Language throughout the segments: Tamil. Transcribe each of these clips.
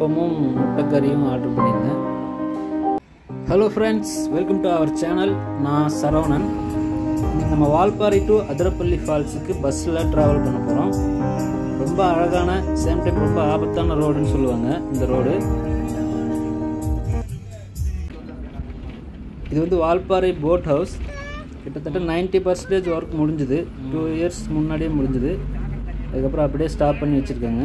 அப்பமும் முட்டைக்கறியும் ஆர்டர் பண்ணியிருந்தேன். Hello friends, welcome to our channel. நான் saravanan. நம்ம வால்பாறை டு அதிரப்பள்ளி ஃபால்ஸுக்கு பஸ்ஸில் ட்ராவல் பண்ண போகிறோம். ரொம்ப அழகான, சேம் டைம் ரொம்ப ஆபத்தான ரோடுன்னு சொல்லுவாங்க இந்த ரோடு. இது வந்து வால்பாறை போட் ஹவுஸ். கிட்டத்தட்ட 90% ஒர்க் முடிஞ்சுது. 2 இயர்ஸ் முன்னாடியே முடிஞ்சுது. அதுக்கப்புறம் அப்படியே ஸ்டாப் பண்ணி வச்சுருக்காங்க.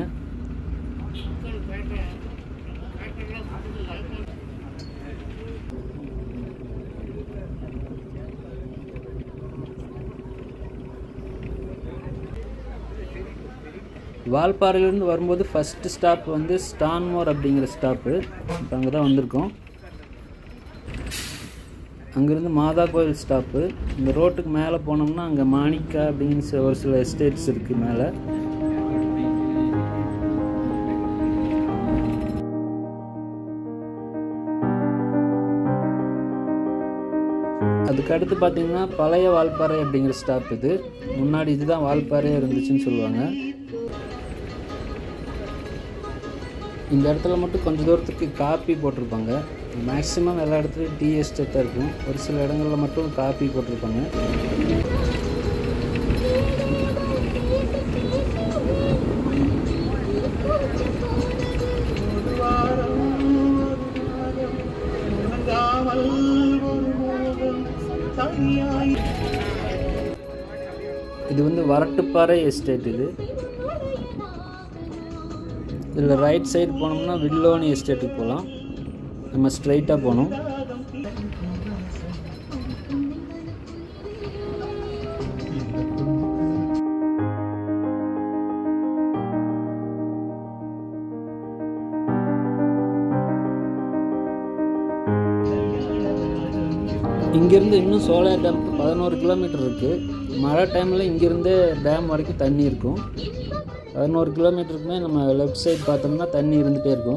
வால்பாறையிலேருந்து வரும்போது ஃபஸ்ட்டு ஸ்டாப் வந்து ஸ்டான்மோர் அப்படிங்கிற ஸ்டாப்பு. இப்போ அங்கே தான் வந்திருக்கோம். அங்கேருந்து மாதா கோயில் ஸ்டாப்பு. இந்த ரோட்டுக்கு மேலே போனோம்னா அங்கே மாணிக்கா அப்படிங்கிற ஒரு சில எஸ்டேட்ஸ் இருக்குது மேலே. அதுக்கடுத்து பார்த்திங்கன்னா பழைய வால்பாறை அப்படிங்கிற ஸ்டாப். இது முன்னாடி இதுதான் வால்பாறையாக இருந்துச்சுன்னு சொல்லுவாங்க. இந்த இடத்துல மட்டும் கொஞ்சம் தூரத்துக்கு காப்பி போட்டிருப்பாங்க. மேக்ஸிமம் எல்லா இடத்துலையும் டீ எஸ்டேட்டாக இருக்கும். ஒரு சில இடங்களில் மட்டும் காப்பி போட்டிருப்பாங்க. இது வந்து வரட்டுப்பாறை எஸ்டேட். இது இதில் ரைட் சைடு போனோம்னா வில்லோனி எஸ்டேட்டுக்கு போகலாம். நம்ம ஸ்ட்ரைட்டாக போனோம். இங்கேருந்து இன்னும் சோலார் டேமுக்கு 11 கிலோமீட்டர் இருக்குது. மழை டைமில் இங்கேருந்தே டேம் வரைக்கும் தண்ணி இருக்கும். 11 கிலோமீட்டருக்குமே நம்ம லெஃப்ட் சைடு பார்த்தோம்னா தண்ணி இருந்துகிட்டே இருக்கும்.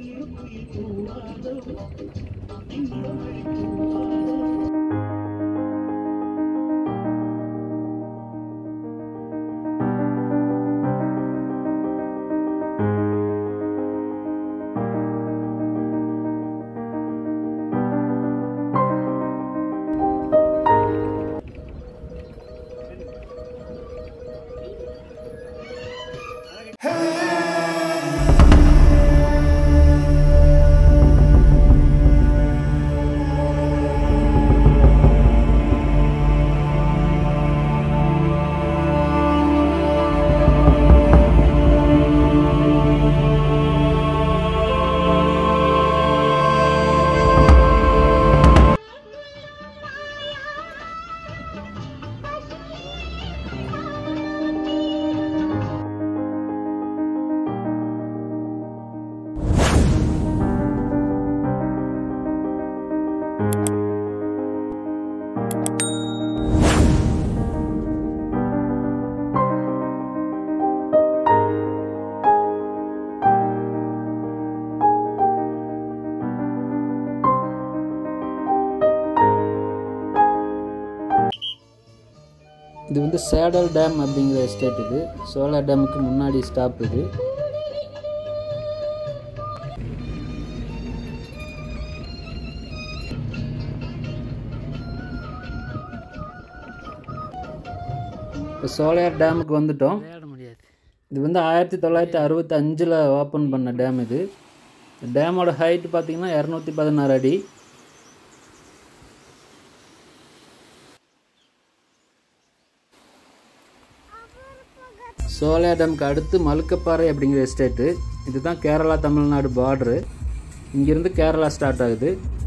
இது வந்து சேடல் டேம் அப்படிங்கிற எஸ்டேட். இது சோலார் டேமுக்கு முன்னாடி ஸ்டாப். இது இப்போ சோலார் டேமுக்கு வந்துட்டோம். இது வந்து 1965 ஓப்பன் பண்ண டேம். இது டேமோட ஹைட் பார்த்திங்கன்னா 216 அடி. சோலார் டேமுக்கு அடுத்து மலுக்கப்பாறை அப்படிங்கிற எஸ்டேட்டு. இதுதான் கேரளா தமிழ்நாடு பார்டரு. இங்கேருந்து கேரளா ஸ்டார்ட் ஆகுது.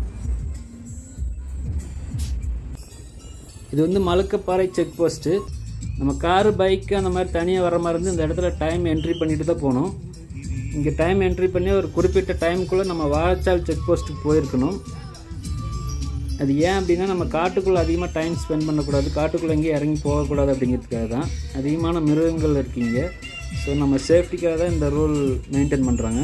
இது வந்து மலுக்கப்பாறை செக் போஸ்ட்டு. நம்ம காரு, பைக்கு அந்த மாதிரி தனியாக வர மாதிரி இருந்து இந்த இடத்துல டைம் என்ட்ரி பண்ணிட்டு தான் போகணும். இங்கே டைம் என்ட்ரி பண்ணி ஒரு குறிப்பிட்ட டைமுக்குள்ளே நம்ம வாழைச்சால் செக் போஸ்ட்டுக்கு போயிருக்கணும். அது ஏன் அப்படின்னா நம்ம காட்டுக்குள்ளே அதிகமாக டைம் ஸ்பெண்ட் பண்ணக்கூடாது, காட்டுக்குள்ளே எங்கேயும் இறங்கி போகக்கூடாது அப்படிங்கிறதுக்காக தான். அதிகமான மிருகங்கள் இருக்கீங்க. ஸோ நம்ம சேஃப்டிக்காக தான் இந்த ரூல் மெயின்டைன் பண்ணுறாங்க.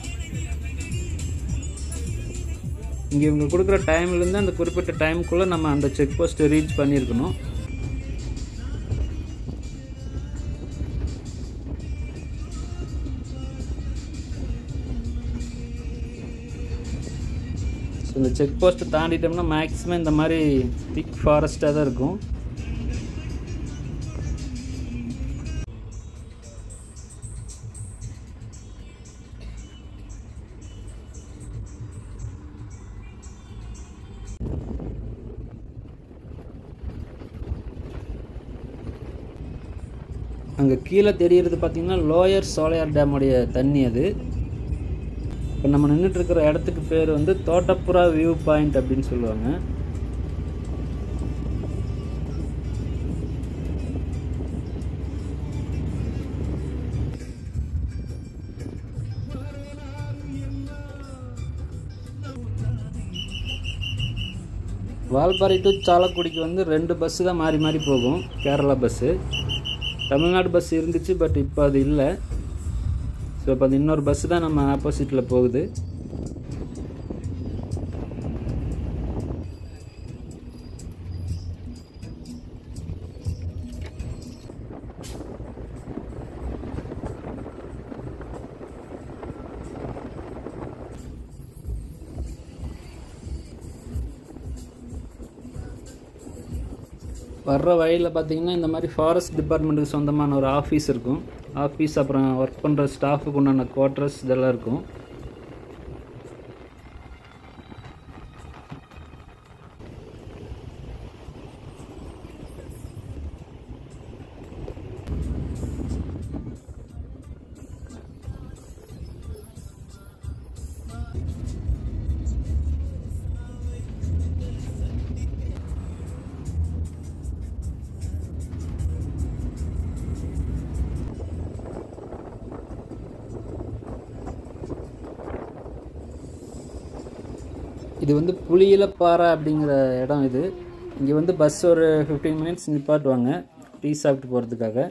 இங்கே இவங்க கொடுக்குற டைம்லேருந்து அந்த குறிப்பிட்ட டைமுக்குள்ளே நம்ம அந்த செக் போஸ்ட்டை ரீச் பண்ணியிருக்கணும். ஸோ இந்த செக் போஸ்ட்டை தாண்டிட்டோம்னா மேக்ஸிமம் இந்த மாதிரி திக் ஃபாரஸ்ட்டாக தான் இருக்கும். அங்கே கீழே தெரிகிறது பார்த்திங்கன்னா லோயர் சோலையார் டேமுடைய தண்ணி அது. இப்போ நம்ம நின்றுட்டுருக்கிற இடத்துக்கு பேர் வந்து தோட்டப்புறா வியூ பாயிண்ட் அப்படின்னு சொல்லுவாங்க. வால்பாறை டு சாலக்குடிக்கு வந்து 2 பஸ்ஸு தான் மாறி மாறி போகும். கேரளா பஸ்ஸு, தமிழ்நாடு பஸ் இருந்துச்சு, பட் இப்போ அது இல்லை. ஸோ இப்போ அது இன்னொரு பஸ்ஸு தான் நம்ம ஆப்போசிட்டில் போகுது. வர்ற வழியில் பார்த்திங்கன்னா இந்த மாதிரி ஃபாரஸ்ட் டிபார்ட்மெண்ட்டுக்கு சொந்தமான ஒரு ஆஃபீஸ் இருக்கும். ஆஃபீஸ், அப்புறம் ஒர்க் பண்ணுற ஸ்டாஃபுக்கு உண்டான குவார்ட்டர்ஸ் இதெல்லாம் இருக்கும். இது வந்து புளியிலப்பாறை அப்படிங்கிற இடம் இது. இங்கே வந்து பஸ் ஒரு 15 மினிட்ஸ் நிப்பாட்டுவாங்க டீ சாப்பிட்டு போகிறதுக்காக.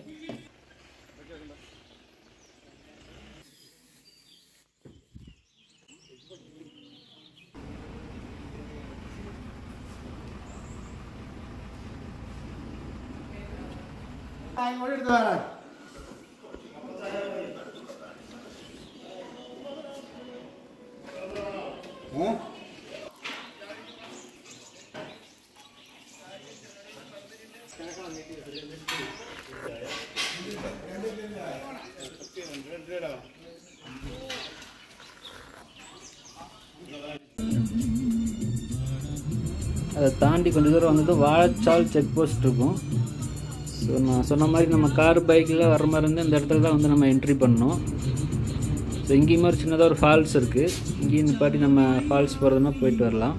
அதை தாண்டி கொஞ்சம் தூரம் வந்தது வாழைச்சால் செக் போஸ்ட் இருக்கும். ஸோ நான் சொன்ன மாதிரி நம்ம கார் பைக்கில் வர மாதிரி இருந்து இந்த இடத்துல தான் வந்து நம்ம என்ட்ரி பண்ணோம். ஸோ இங்கேயுமே ஒரு சின்னதாக ஒரு ஃபால்ஸ் இருக்குது. இங்கேயும் நிப்பாட்டி நம்ம ஃபால்ஸ் போகிறதுனா போயிட்டு வரலாம்.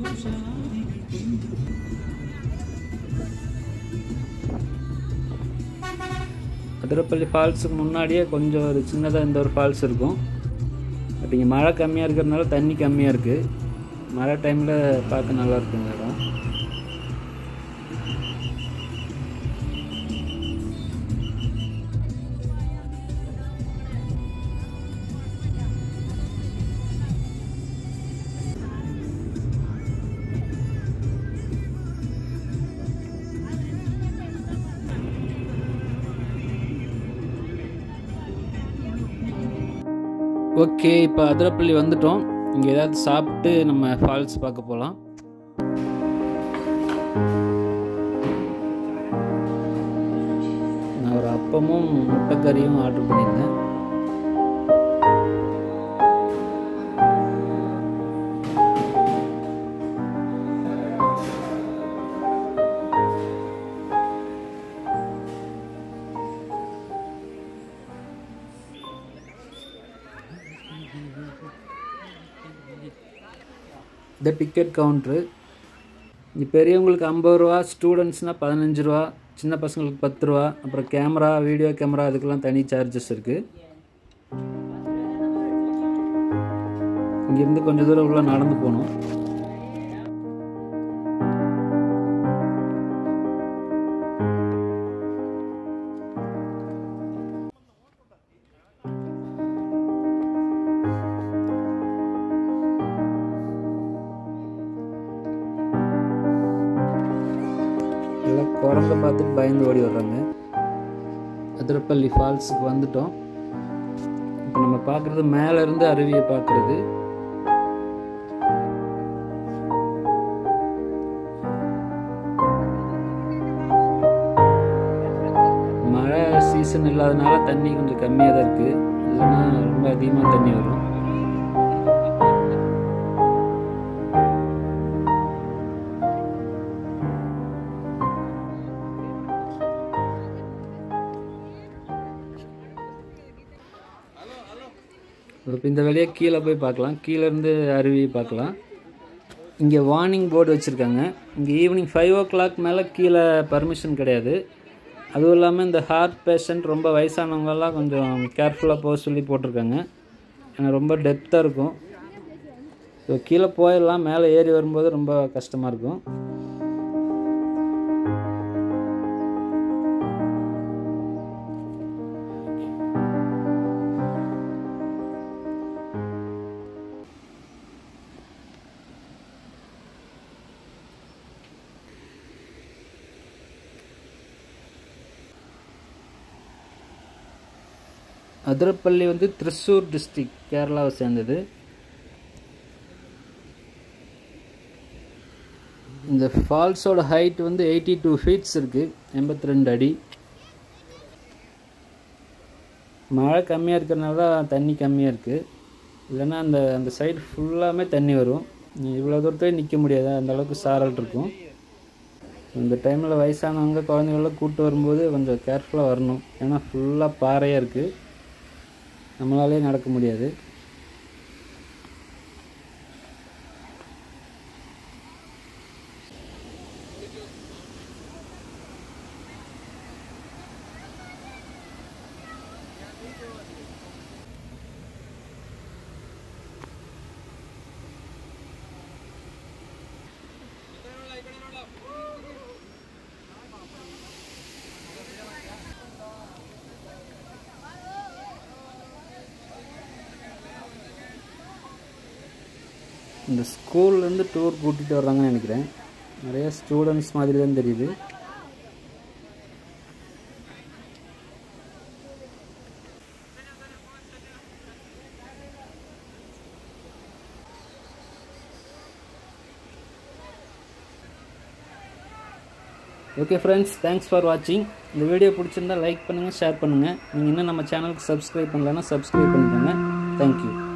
அதிரப்பள்ளி ஃபால்ஸுக்கு முன்னாடியே கொஞ்சம் ஒரு சின்னதாக இந்த ஒரு ஃபால்ஸ் இருக்கும். பட் இங்கே மழை கம்மியாக இருக்கிறதுனால தண்ணி கம்மியாக இருக்குது. மழை டைமில் பார்க்க நல்லா இருக்குங்க இடம். ஓகே, இப்போ அதிரப்பள்ளி வந்துட்டோம். இங்கே ஏதாவது சாப்பிட்டு நம்ம ஃபால்ஸ் பார்க்க போகலாம். நான் ஒரு அப்பமும் முட்டைக்கறியும் ஆர்டர் பண்ணியிருந்தேன். இந்த டிக்கெட் கவுண்ட்ரு இங்கே பெரியவங்களுக்கு 50 ரூபா, ஸ்டூடெண்ட்ஸ்னால் 15 ரூபா, சின்ன பசங்களுக்கு 10 ரூபா. அப்புறம் கேமரா, வீடியோ கேமரா அதுக்கெல்லாம் தனி சார்ஜஸ் இருக்குது. இங்கேருந்து கொஞ்சம் தூரம் உள்ள நடந்து போகணும். குரங்க பார்த்துட்டு பயந்து ஓடி வர்றாங்க. அதிரப்பள்ளி ஃபால்ஸுக்கு வந்துட்டோம். இப்போ நம்ம பார்க்குறது மேலே இருந்து அருவியை பார்க்குறது. பெர்மிஷன் இல்லாதனால தண்ணி கொஞ்சம் கம்மியாக தான் இருக்குது, இல்லைன்னா ரொம்ப அதிகமாக தண்ணி வரும். இப்போ இந்த வழியாக கீழே போய் பார்க்கலாம், கீழேருந்து அருவி பார்க்கலாம். இங்கே வார்னிங் போர்டு வச்சுருக்காங்க. இங்கே ஈவினிங் 5 o'clock மேலே கீழே பர்மிஷன் கிடையாது. அதுவும் இல்லாமல் இந்த ஹார்ட் பேஷண்ட் ரொம்ப வயசானவங்கெல்லாம் கொஞ்சம் கேர்ஃபுல்லாக போக சொல்லி போட்டிருக்காங்க. ஏன்னா ரொம்ப டெப்த்தாக இருக்கும். ஸோ கீழே போயிடலாம், மேலே ஏறி வரும்போது ரொம்ப கஷ்டமாக இருக்கும். அதிரப்பள்ளி வந்து திருச்சூர் டிஸ்ட்ரிக்ட், கேரளாவை சேர்ந்தது. இந்த ஃபால்ஸோட ஹைட் வந்து 82 feet இருக்குது, 82 அடி. மழை கம்மியாக இருக்கிறதுனால தான் தண்ணி கம்மியாக இருக்குது, இல்லைன்னா அந்த சைடு ஃபுல்லாமே தண்ணி வரும். இவ்வளோ தூரத்தே நிற்க முடியாது, அந்தளவுக்கு சாரல் இருக்கும். இந்த டைமில் வயசானவங்க குழந்தைங்களெலாம் கூப்பிட்டு வரும்போது கொஞ்சம் கேர்ஃபுல்லாக வரணும். ஏன்னா ஃபுல்லாக பாறையாக இருக்குது, நம்மளாலே நடக்க முடியாது. இந்த ஸ்கூல்லேருந்து டூர் கூட்டிகிட்டு வர்றாங்கன்னு நினைக்கிறேன். நிறைய ஸ்டூடெண்ட்ஸ் மாதிரி தான் தெரியுது. ஓகே ஃப்ரெண்ட்ஸ், தேங்க்ஸ் ஃபார் வாட்சிங். இந்த வீடியோ பிடிச்சிருந்தா லைக் பண்ணுங்கள், ஷேர் பண்ணுங்கள். நீங்கள் இன்னும் நம்ம சேனலுக்கு சப்ஸ்கிரைப் பண்ணலன்னா சப்ஸ்கிரைப் பண்ணிக்கோங்க. தேங்க்யூ.